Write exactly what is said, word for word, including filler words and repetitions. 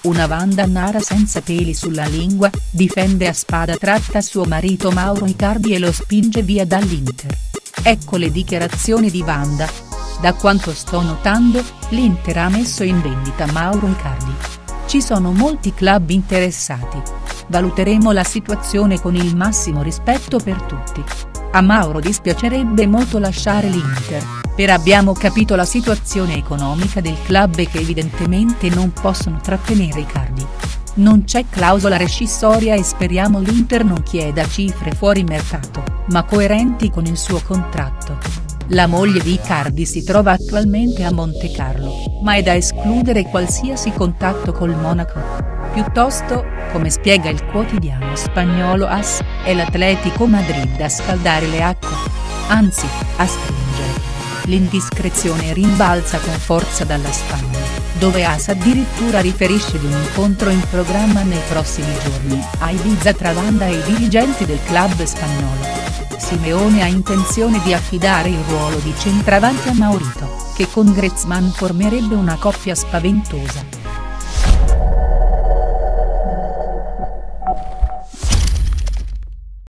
Una Wanda Nara senza peli sulla lingua, difende a spada tratta suo marito Mauro Icardi e lo spinge via dall'Inter. Ecco le dichiarazioni di Wanda. Da quanto sto notando, l'Inter ha messo in vendita Mauro Icardi. Ci sono molti club interessati. Valuteremo la situazione con il massimo rispetto per tutti. A Mauro dispiacerebbe molto lasciare l'Inter, per abbiamo capito la situazione economica del club e che evidentemente non possono trattenere Icardi. Non c'è clausola rescissoria e speriamo l'Inter non chieda cifre fuori mercato, ma coerenti con il suo contratto. La moglie di Icardi si trova attualmente a Montecarlo, ma è da escludere qualsiasi contatto col Monaco. Piuttosto, come spiega il quotidiano spagnolo A S, è l'Atlético Madrid a scaldare le acque. Anzi, a stringere. L'indiscrezione rimbalza con forza dalla Spagna, dove A S addirittura riferisce di un incontro in programma nei prossimi giorni a Ibiza tra Wanda e i dirigenti del club spagnolo. Simeone ha intenzione di affidare il ruolo di centravanti a Maurito, che con Griezmann formerebbe una coppia spaventosa.